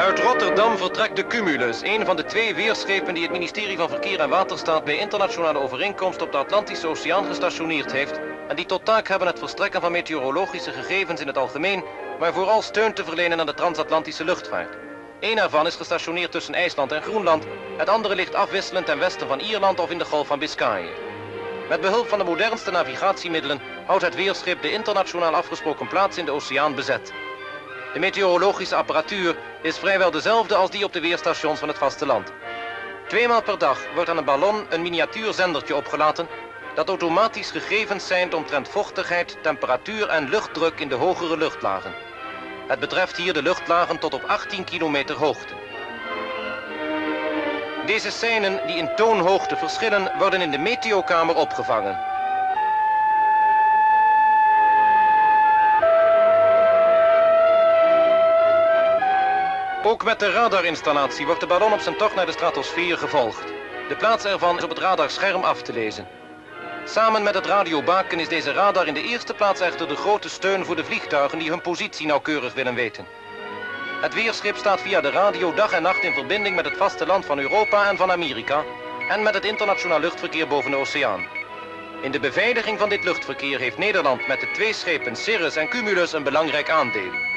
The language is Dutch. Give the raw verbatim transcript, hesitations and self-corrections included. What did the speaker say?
Uit Rotterdam vertrekt de Cumulus, een van de twee weerschepen die het ministerie van Verkeer en Waterstaat bij internationale overeenkomst op de Atlantische Oceaan gestationeerd heeft en die tot taak hebben het verstrekken van meteorologische gegevens in het algemeen, maar vooral steun te verlenen aan de transatlantische luchtvaart. Eén ervan is gestationeerd tussen IJsland en Groenland, het andere ligt afwisselend ten westen van Ierland of in de Golf van Biscayen. Met behulp van de modernste navigatiemiddelen houdt het weerschip de internationaal afgesproken plaats in de oceaan bezet. De meteorologische apparatuur is vrijwel dezelfde als die op de weerstations van het vasteland. Tweemaal per dag wordt aan een ballon een miniatuurzendertje opgelaten dat automatisch gegevens seint omtrent vochtigheid, temperatuur en luchtdruk in de hogere luchtlagen. Het betreft hier de luchtlagen tot op achttien kilometer hoogte. Deze seinen die in toonhoogte verschillen worden in de meteokamer opgevangen. Ook met de radarinstallatie wordt de ballon op zijn tocht naar de stratosfeer gevolgd. De plaats ervan is op het radarscherm af te lezen. Samen met het radiobaken is deze radar in de eerste plaats echter de grote steun voor de vliegtuigen die hun positie nauwkeurig willen weten. Het weerschip staat via de radio dag en nacht in verbinding met het vasteland van Europa en van Amerika en met het internationaal luchtverkeer boven de oceaan. In de beveiliging van dit luchtverkeer heeft Nederland met de twee schepen Cirrus en Cumulus een belangrijk aandeel.